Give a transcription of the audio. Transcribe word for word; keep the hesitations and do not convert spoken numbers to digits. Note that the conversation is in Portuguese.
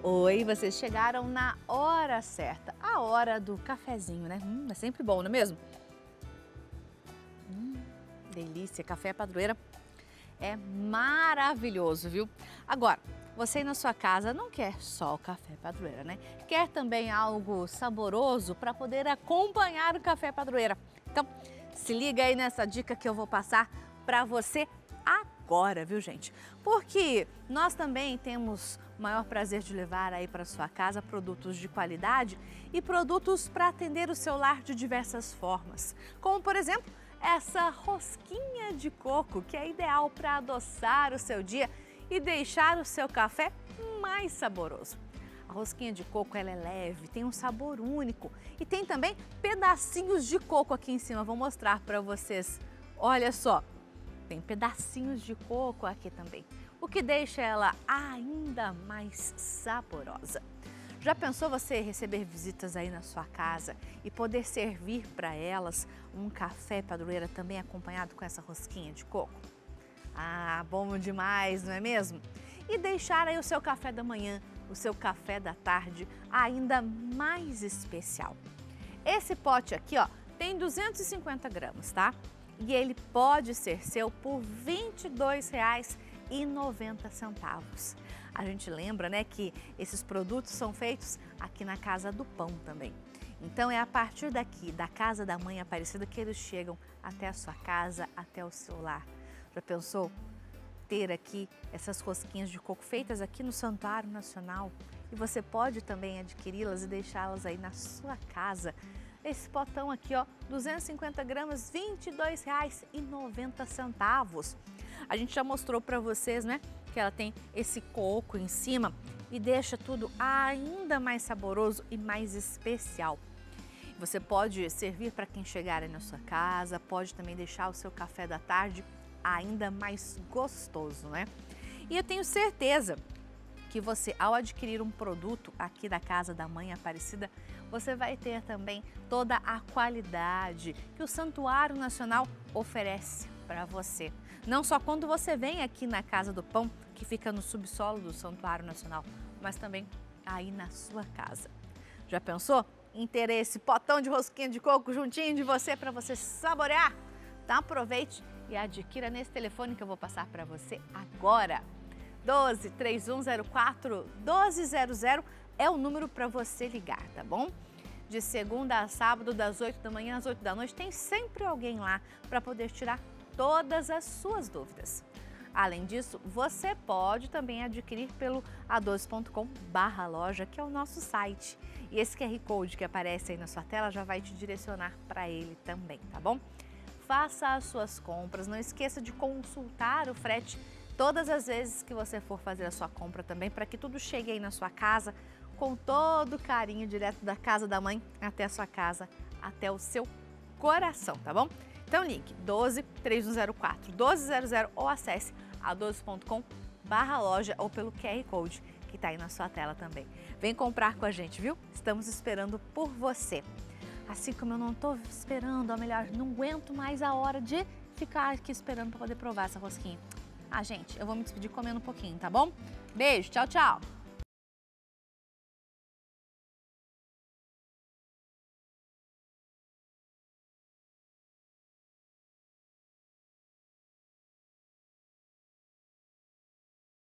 Oi, vocês chegaram na hora certa, a hora do cafezinho, né? Hum, é sempre bom, não é mesmo? Hum, delícia, café Padroeira é maravilhoso, viu? Agora, você aí na sua casa não quer só o café Padroeira, né? Quer também algo saboroso para poder acompanhar o café Padroeira. Então, se liga aí nessa dica que eu vou passar para você agora, viu, gente? Porque nós também temos o maior prazer de levar aí para sua casa produtos de qualidade e produtos para atender o seu lar de diversas formas. Como, por exemplo, essa rosquinha de coco, que é ideal para adoçar o seu dia e deixar o seu café mais saboroso. A rosquinha de coco ela é leve, tem um sabor único e tem também pedacinhos de coco aqui em cima. Vou mostrar para vocês. Olha só, tem pedacinhos de coco aqui também, o que deixa ela ainda mais saborosa. Já pensou você receber visitas aí na sua casa e poder servir para elas um café Padroeira também acompanhado com essa rosquinha de coco? Ah, bom demais, não é mesmo? E deixar aí o seu café da manhã, o seu café da tarde ainda mais especial. Esse pote aqui, ó, tem duzentos e cinquenta gramas, tá? E ele pode ser seu por vinte e dois reais e noventa centavos. A gente lembra, né, que esses produtos são feitos aqui na Casa do Pão também. Então é a partir daqui, da Casa da Mãe Aparecida, que eles chegam até a sua casa, até o seu lar. Já pensou ter aqui essas rosquinhas de coco feitas aqui no Santuário Nacional? E você pode também adquiri-las e deixá-las aí na sua casa. Esse potão aqui, ó, duzentos e cinquenta gramas, vinte e dois reais e noventa centavos. A gente já mostrou para vocês, né, que ela tem esse coco em cima e deixa tudo ainda mais saboroso e mais especial. Você pode servir para quem chegar aí na sua casa, pode também deixar o seu café da tarde ainda mais gostoso, né? E eu tenho certeza que você, ao adquirir um produto aqui da Casa da Mãe Aparecida, você vai ter também toda a qualidade que o Santuário Nacional oferece para você. Não só quando você vem aqui na Casa do Pão, que fica no subsolo do Santuário Nacional, mas também aí na sua casa. Já pensou em ter esse potão de rosquinha de coco juntinho de você para você saborear? Então aproveite e adquira nesse telefone que eu vou passar para você agora. doze, três um zero quatro, doze zero zero é o número para você ligar, tá bom? De segunda a sábado, das oito da manhã às oito da noite, tem sempre alguém lá para poder tirar todas as suas dúvidas. Além disso, você pode também adquirir pelo a doze ponto com barra loja, que é o nosso site. E esse Q R Code que aparece aí na sua tela já vai te direcionar para ele também, tá bom? Faça as suas compras, não esqueça de consultar o frete todas as vezes que você for fazer a sua compra também, para que tudo chegue aí na sua casa com todo carinho, direto da casa da mãe até a sua casa, até o seu coração, tá bom? Então ligue doze, três um zero quatro, doze zero zero ou acesse a doze ponto com barra loja ou pelo Q R Code que tá aí na sua tela também. Vem comprar com a gente, viu? Estamos esperando por você. Assim como eu não tô esperando, ou melhor, não aguento mais a hora de ficar aqui esperando para poder provar essa rosquinha. Ah, gente, eu vou me despedir comendo um pouquinho, tá bom? Beijo, tchau, tchau!